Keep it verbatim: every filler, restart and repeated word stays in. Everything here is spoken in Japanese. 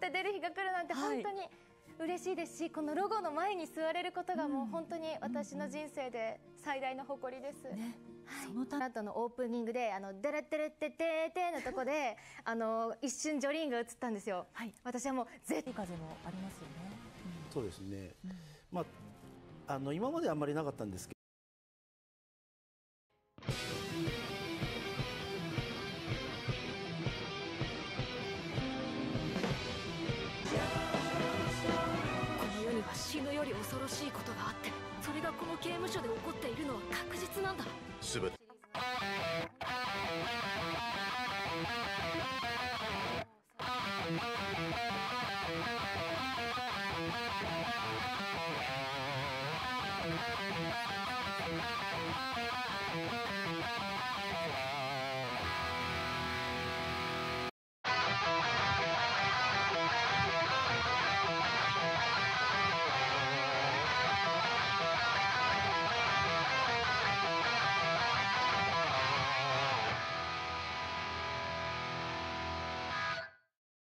って出る日が来るなんて本当に嬉しいですし、このロゴの前に座れることがもう本当に私の人生で最大の誇りです。ね、そのた後のオープニングであのデレッテレッテテーテーのとこであの一瞬ジョリーンが映ったんですよ。はい、私はもう絶対風もありますよね。 うん、そうですね。うん、まああの今まであんまりなかったんですけど。 死ぬより恐ろしいことがあって、それがこの刑務所で起こっているのは確実なんだ。すべて